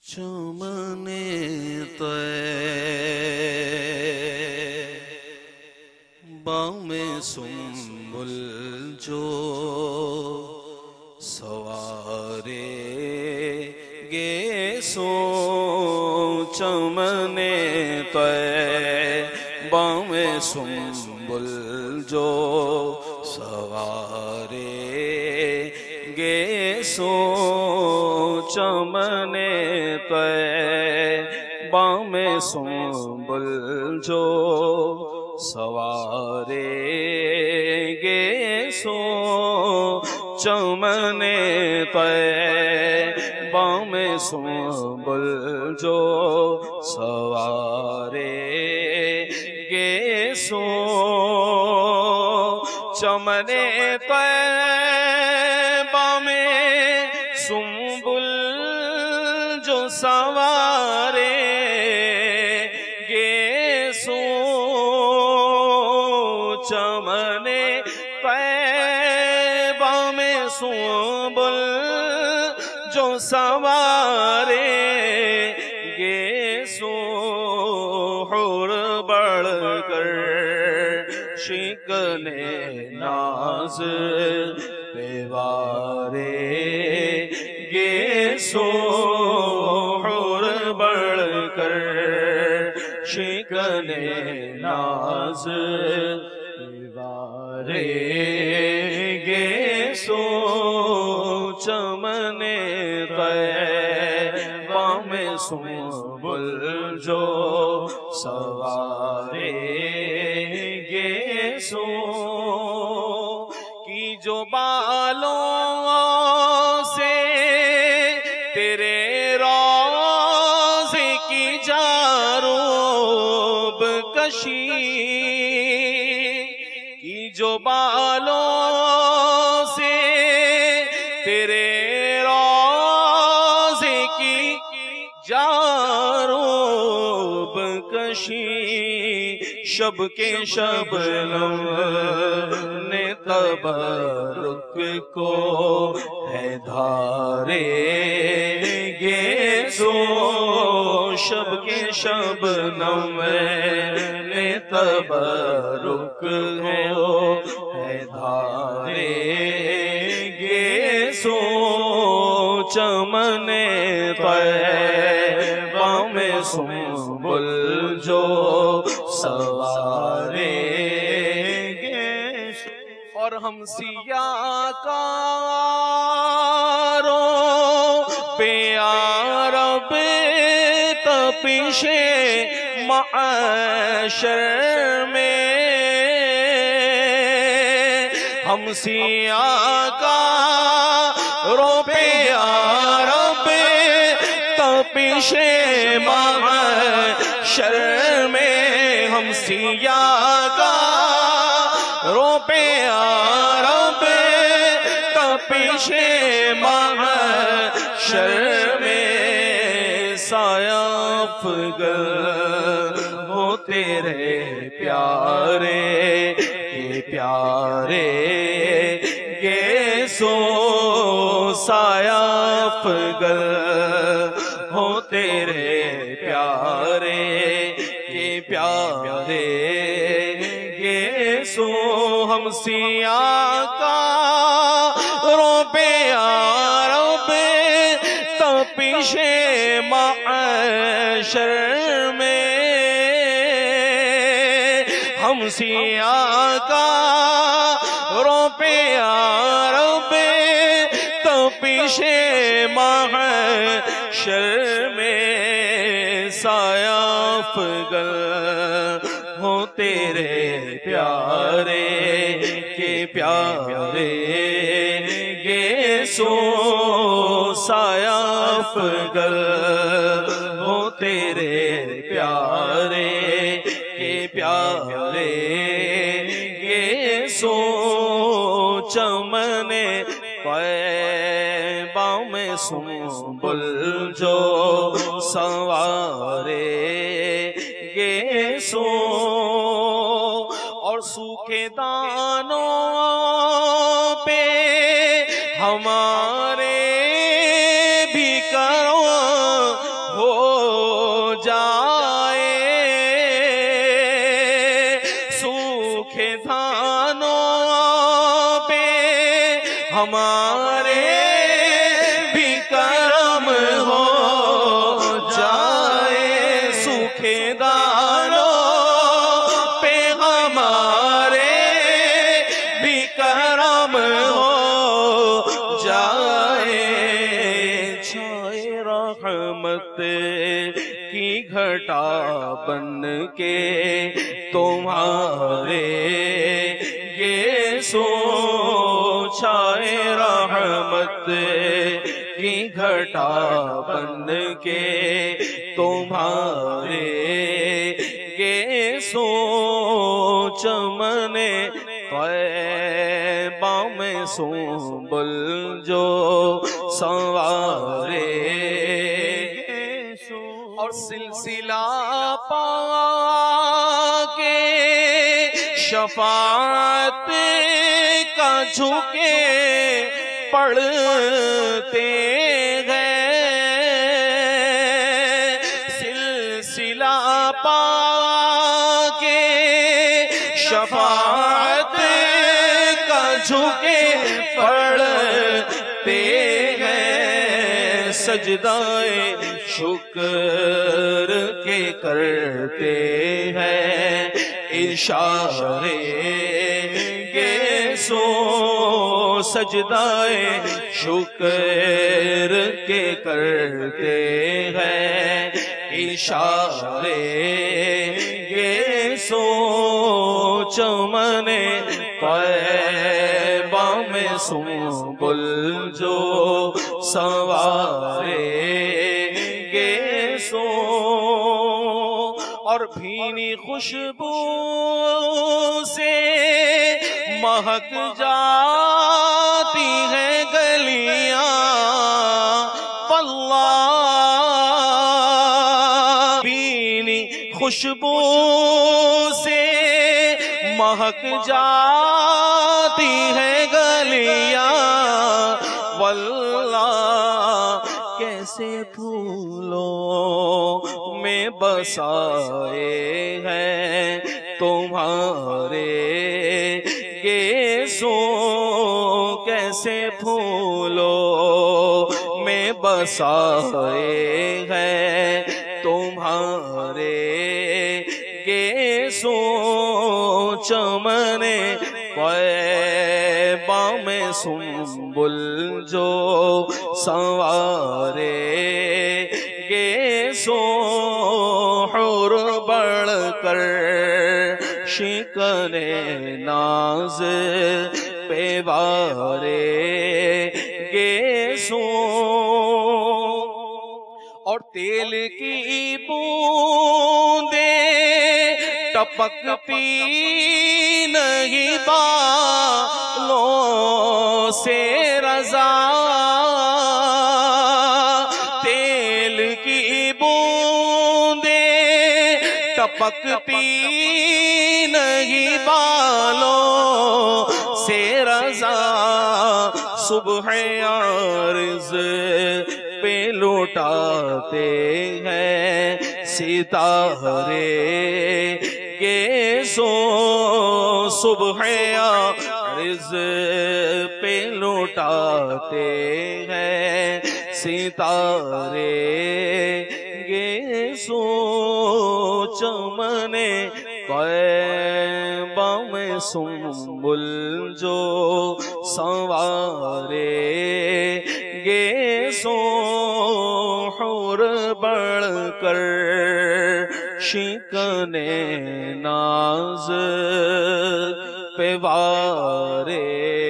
چمنے طیبہ میں سنبل جو سوارے گے سو چمنے طیبہ میں سنبل جو سوارے گے سو چمنے طیبہ میں سنبل جو سوارے گے سو چمنے طیبہ میں سنبل جو سوارے گے سو چمنے طیبہ میں سنبل جو سوارے گے سو چمنے طیبہ میں سنبل جو سوارے گے سو حور بڑھ کر شکن ناز پیوارے گے سو حور بڑھ کر شکن ناز پیوارے گے سو چمنے طیبہ میں سنبل جو سوارے گے سو کی جو بالوں سے تیرے روضے کی جاروب کشی کی جو بالوں سے تیرے روضے کی جاروب کشی شب کے شبنم نے تبرک کو ہے دھارے گے سو شب کے شبنم نے تبرک کو ہے دھارے گے سو چمنے طیبہ میں سنبل جو سوارے گے اور ہم سیاہ کاروں پہ عرب تپش معاشر میں ہم سیاہ کاروں پہ عرب تپش معاشر میں ہم سیاہ کاروں پہ عرب تپش معاشر میں سایہ افغن ہو تیرے پیارے کے پیارے گے سو سایہ افغن ہو تیرے پیارے کے پیارے گے سو ہم سیاہ کاروں پہ عرب تپش معاشر میں ہم سیاہ کاروں پہ عرب تپش معاشر میں سایہ افغن ہو تیرے پیارے کے پیارے گے سو سایہ افغن ہو تیرے پیارے کے پیارے گے سو چمنے طیبہ میں سنبل جو سوارے گے سو اور سوکھے دانوں پہ ہمارے بھی کرو ہمارے بھی کرم ہو جائے، سوکھے دانوں پہ ہمارے بھی کرم ہو جائے، چھائے رحمت کی گھٹا بن کے تمہارے یہ چھائے رحمت کی گھٹا بن کے تمہارے یہ چمن طیبہ میں سنبل جو سنوارے، اور سلسلہ پا کے شفاعت کا جھکے پڑھتے گئے، سلسلہ پا کے شفاعت کا جھکے پڑھتے گئے، سجدائے شکر کے کرتے ہیں اشارے، سجدائے شکر کے کرتے ہیں اشارے، یہ چمن طیبہ میں سنبل جو سنوارے، اور بھینی خوشبو سے مہک جاتی ہے گلیاں، واللہ بھینی خوشبو سے مہک جاتی ہے گلیاں، واللہ کیسے پھولوں میں بسائے ہیں تمہارے یہ کیسے پھولوں میں بسائے ہیں تمہارے یہ چمن طیبہ میں سنبل جو سنوارے، یہ حور بڑھ کر شکن ناز پہ وارے، یہ اور تیل کی بوندیں ٹپکتی نہیں بالوں سے رضا، تیل کی بوندیں ٹپکتی نہیں بالوں سے رضا، صبح عارض پہ لوٹاتے ہیں ستارے، یہ صبح عارض پہ لوٹاتے ہیں ستارے، یہ چمن طیبہ میں سنبل جو سنوارے، یہ حور بڑھ کر شکن ناز پہ وارے۔